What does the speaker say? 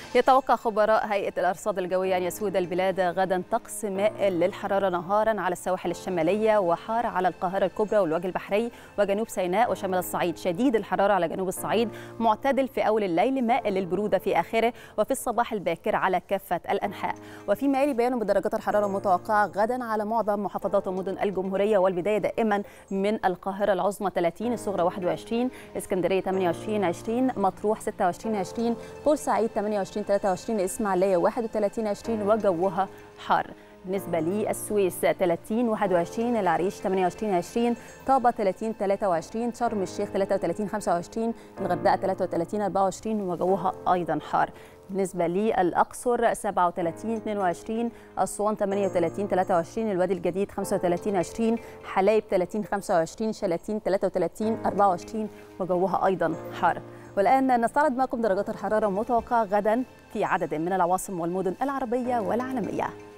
يتوقع خبراء هيئة الأرصاد الجوية أن يسود البلاد غدا طقس مائل للحرارة نهارا على السواحل الشمالية وحار على القاهرة الكبرى والوجه البحري وجنوب سيناء وشمال الصعيد، شديد الحرارة على جنوب الصعيد، معتدل في أول الليل، مائل للبرودة في آخره، وفي الصباح الباكر على كافة الأنحاء. وفيما يلي بيان بدرجات الحرارة المتوقعة غدا على معظم محافظات ومدن الجمهورية، والبداية دائما من القاهرة العظمى 30، الصغرى 21، اسكندرية 28 20، مطروح 26 20، بورسعيد 28 23، الإسماعيلية 31 20 وجوها حار. بالنسبة للسويس 30 21، العريش 28 20، طابة 30 23، شرم الشيخ 33 25، الغردقة 33 24 وجوها أيضا حار. بالنسبة للأقصر 37 22، أسوان 38 23، الوادي الجديد 35 20، حلايب 30 25، شلاتين 33 24 وجوها أيضا حار. والآن نستعرض معكم درجات الحرارة المتوقعة غدا في عدد من العواصم والمدن العربية والعالمية.